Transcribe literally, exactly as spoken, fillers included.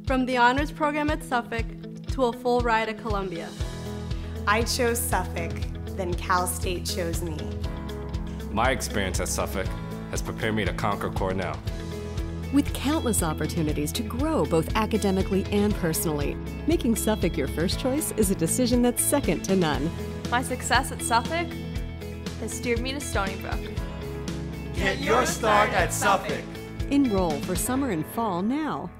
From the honors program at Suffolk to a full ride at Columbia. I chose Suffolk, then Cal State chose me. My experience at Suffolk has prepared me to conquer Cornell. With countless opportunities to grow both academically and personally, making Suffolk your first choice is a decision that's second to none. My success at Suffolk has steered me to Stony Brook. Get your start at Suffolk. Enroll for summer and fall now.